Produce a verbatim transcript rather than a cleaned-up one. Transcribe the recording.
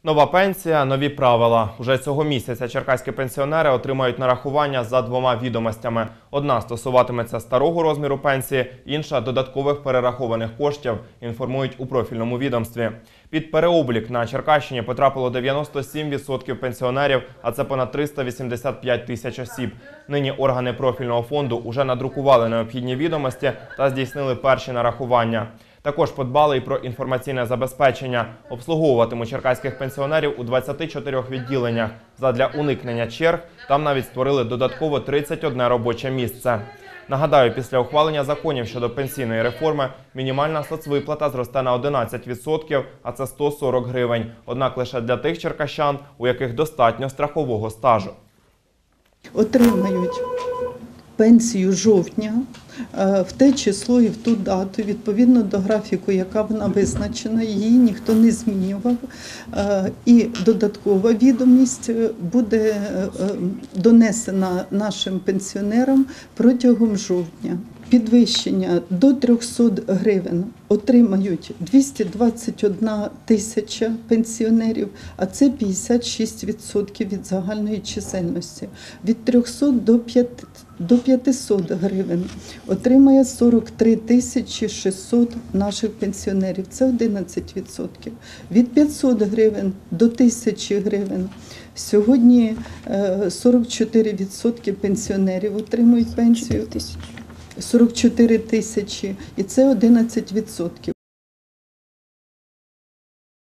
Нова пенсія, нові правила. Уже цього місяця черкаські пенсіонери отримають нарахування за двома відомостями. Одна стосуватиметься старого розміру пенсії, інша – додаткових перерахованих коштів, інформують у профільному відомстві. Під переоблік на Черкащині потрапило дев'яносто сім відсотків пенсіонерів, а це понад триста вісімдесят п'ять тисяч осіб. Нині органи профільного фонду уже надрукували необхідні відомості та здійснили перші нарахування. Також подбали і про інформаційне забезпечення. Обслуговуватимуть черкаських пенсіонерів у двадцяти чотирьох відділеннях. Задля уникнення черг там навіть створили додатково тридцять одне робоче місце. Нагадаю, після ухвалення законів щодо пенсійної реформи мінімальна соцвиплата зросте на одинадцять відсотків, а це сто сорок гривень. Однак лише для тих черкащан, у яких достатньо страхового стажу. Отримають пенсію жовтня в те число і в ту дату, відповідно до графіку, яка вона визначена, її ніхто не змінював. І додаткова відомість буде донесена нашим пенсіонерам протягом жовтня. Підвищення до трьохсот гривень отримають двісті двадцять одна тисяча пенсіонерів, а це п'ятдесят шість відсотків від загальної чисельності. Від трьохсот до п'ятисот гривень отримає сорок три тисячі шістсот наших пенсіонерів, це одинадцять відсотків. Від п'ятсот гривень до тисячі гривень сьогодні сорок чотири відсотки пенсіонерів отримують пенсію. сорок чотири тисячі, і це одинадцять відсотків.